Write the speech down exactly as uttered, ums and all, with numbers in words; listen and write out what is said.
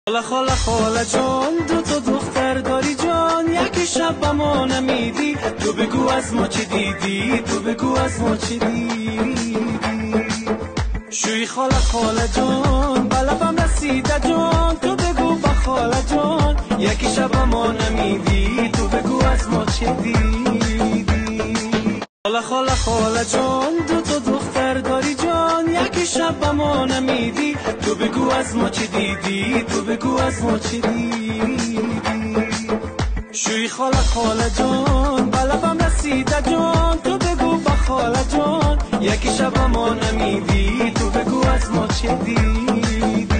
خاله خاله خاله جان، دو تا دختر داری جان، یکی شب با ما نمیدی، تو بگو از ما چی دیدی، تو بگو از ما چی دیدی. شوی خاله خاله جان، بلبم رسیده جان، تو بگو با خاله جان، یکی شب با ما نمیدی، تو بگو از ما چی دیدی. خاله خاله خاله جان، دو تا دختر داری جان، یکی شب با ما نمیدی، تو بگو از ما چی دیدی، تو بگو از ما چی دیدی. شوی خاله خاله جان، بلبم رسیده جان، تو بگو با خاله جان، یکی شب با ما نمیدی، تو بگو از ما چی دیدی.